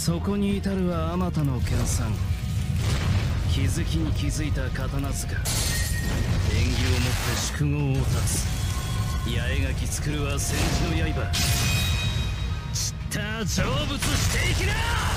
そこに至るはあまたの研鑽。気づきに気づいた刀塚。縁起をもって宿業を断つ。八重垣作るは千字の刃。散った成仏していきな。